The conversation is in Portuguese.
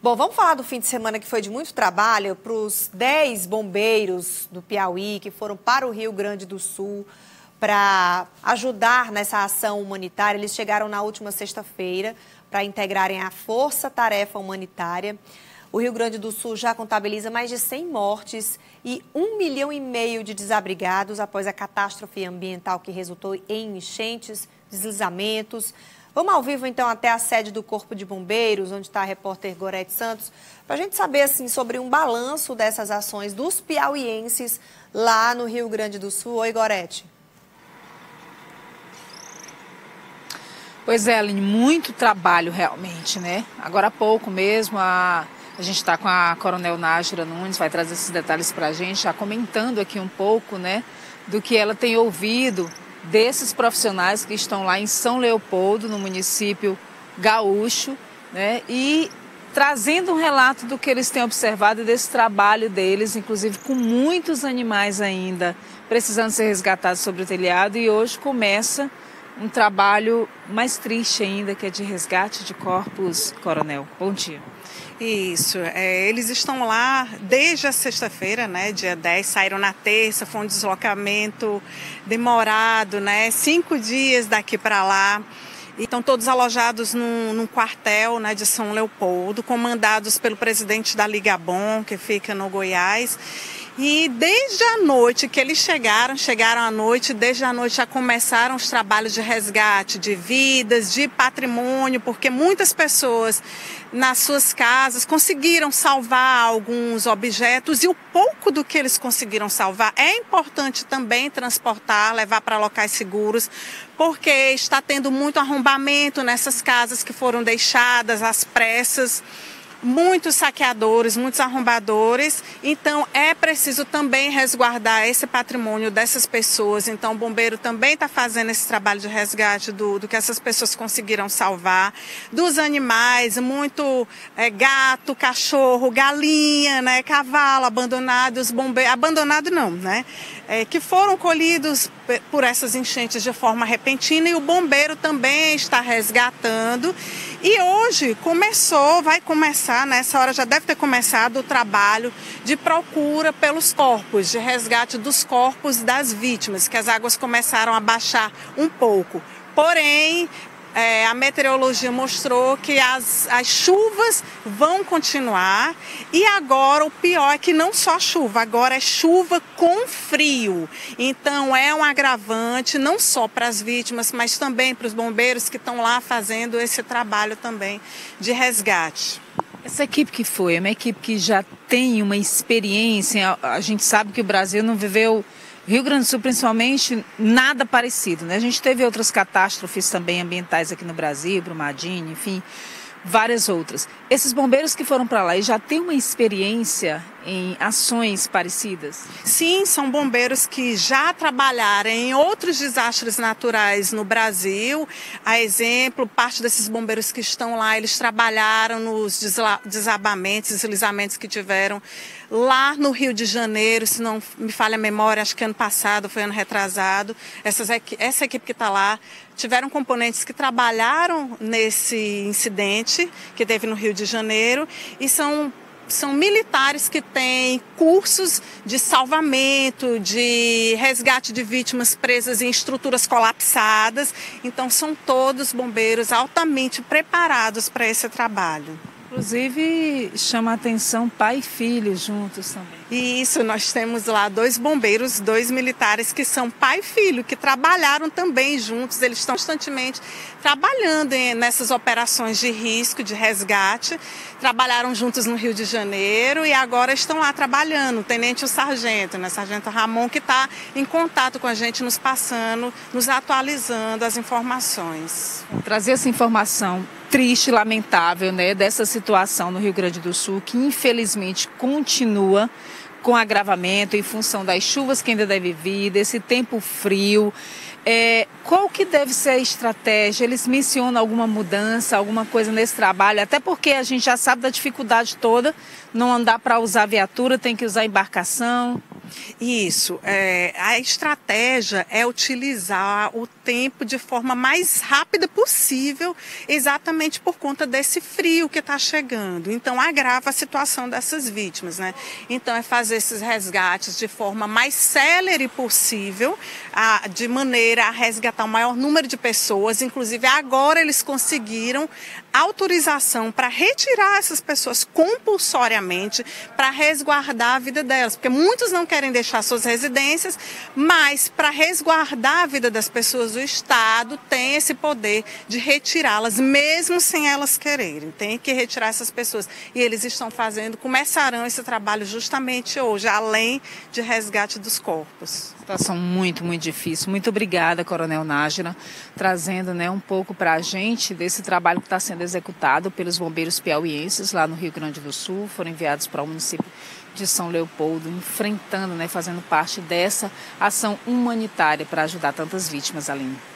Bom, vamos falar do fim de semana que foi de muito trabalho para os 10 bombeiros do Piauí que foram para o Rio Grande do Sul para ajudar nessa ação humanitária. Eles chegaram na última sexta-feira para integrarem a Força Tarefa Humanitária. O Rio Grande do Sul já contabiliza mais de 100 mortes e 1,5 milhão de desabrigados após a catástrofe ambiental que resultou em enchentes, deslizamentos. Vamos ao vivo, então, até a sede do Corpo de Bombeiros, onde está a repórter Gorete Santos, para a gente saber assim, sobre um balanço dessas ações dos piauienses lá no Rio Grande do Sul. Oi, Gorete. Pois é, Aline, muito trabalho realmente, né? Agora há pouco mesmo, a gente está com a Coronel Nájera Nunes, vai trazer esses detalhes para a gente, já comentando aqui um pouco, né, do que ela tem ouvido desses profissionais que estão lá em São Leopoldo, no município gaúcho, né, e trazendo um relato do que eles têm observado e desse trabalho deles, inclusive com muitos animais ainda precisando ser resgatados sobre o telhado. E hoje começa um trabalho mais triste ainda, que é de resgate de corpos. Coronel, bom dia. Isso, eles estão lá desde a sexta-feira, né, dia 10, saíram na terça, foi um deslocamento demorado, né, 5 dias daqui para lá. E estão todos alojados num quartel, né, de São Leopoldo, comandados pelo presidente da Ligabon, que fica no Goiás. E desde a noite que eles chegaram à noite, desde a noite já começaram os trabalhos de resgate de vidas, de patrimônio, porque muitas pessoas nas suas casas conseguiram salvar alguns objetos e o pouco do que eles conseguiram salvar é importante também transportar, levar para locais seguros, porque está tendo muito arrombamento nessas casas que foram deixadas às pressas. Muitos saqueadores, muitos arrombadores, então é preciso também resguardar esse patrimônio dessas pessoas. Então o bombeiro também está fazendo esse trabalho de resgate do que essas pessoas conseguiram salvar, dos animais, muito gato, cachorro, galinha, né, cavalo abandonado, os bombeiros, abandonado não, né, que foram colhidos por essas enchentes de forma repentina, e o bombeiro também está resgatando. E hoje vai começar, nessa hora já deve ter começado o trabalho de procura pelos corpos, de resgate dos corpos das vítimas, que as águas começaram a baixar um pouco. Porém, a meteorologia mostrou que as chuvas vão continuar, e agora o pior é que não só chuva, agora é chuva com frio. Então é um agravante não só para as vítimas, mas também para os bombeiros que estão lá fazendo esse trabalho também de resgate. Essa equipe que foi, é uma equipe que já tem uma experiência. A gente sabe que o Brasil não viveu, Rio Grande do Sul principalmente, nada parecido, né? A gente teve outras catástrofes também ambientais aqui no Brasil, Brumadinho, enfim, várias outras. Esses bombeiros que foram para lá e já têm uma experiência em ações parecidas? Sim, são bombeiros que já trabalharam em outros desastres naturais no Brasil. A exemplo, parte desses bombeiros que estão lá, eles trabalharam nos desabamentos, deslizamentos que tiveram lá no Rio de Janeiro, se não me falha a memória, acho que ano passado, foi ano retrasado. Essa equipe que está lá tiveram componentes que trabalharam nesse incidente que teve no Rio de Janeiro, e são militares que têm cursos de salvamento, de resgate de vítimas presas em estruturas colapsadas. Então são todos bombeiros altamente preparados para esse trabalho. Inclusive chama a atenção pai e filho juntos também. E isso, nós temos lá 2 bombeiros, 2 militares que são pai e filho, que trabalharam também juntos. Eles estão constantemente trabalhando nessas operações de risco, de resgate. Trabalharam juntos no Rio de Janeiro e agora estão lá trabalhando. O tenente e o sargento, né? Sargento Ramon, que está em contato com a gente, nos passando, nos atualizando as informações. Trazer essa informação triste, lamentável, né, dessa situação no Rio Grande do Sul, que infelizmente continua com agravamento em função das chuvas que ainda deve vir, desse tempo frio. Qual que deve ser a estratégia? Eles mencionam alguma mudança, alguma coisa nesse trabalho? Até porque a gente já sabe da dificuldade toda, não dá para usar viatura, tem que usar embarcação. Isso. A estratégia é utilizar o tempo de forma mais rápida possível, exatamente por conta desse frio que está chegando. Então, agrava a situação dessas vítimas, né? Então, é fazer esses resgates de forma mais célere possível, de maneira a resgatar o maior número de pessoas. Inclusive, agora eles conseguiram autorização para retirar essas pessoas compulsoriamente, para resguardar a vida delas, porque muitos não querem deixar suas residências, mas para resguardar a vida das pessoas, o Estado tem esse poder de retirá-las, mesmo sem elas quererem. Tem que retirar essas pessoas. E eles estão começarão esse trabalho justamente hoje, além de resgate dos corpos. Situação muito, muito difícil. Muito obrigada, Coronel Nájila, trazendo, né, um pouco para a gente desse trabalho que está sendo executado pelos bombeiros piauienses lá no Rio Grande do Sul. Foram enviados para o município de São Leopoldo, enfrentando, né, fazendo parte dessa ação humanitária para ajudar tantas vítimas, Aline.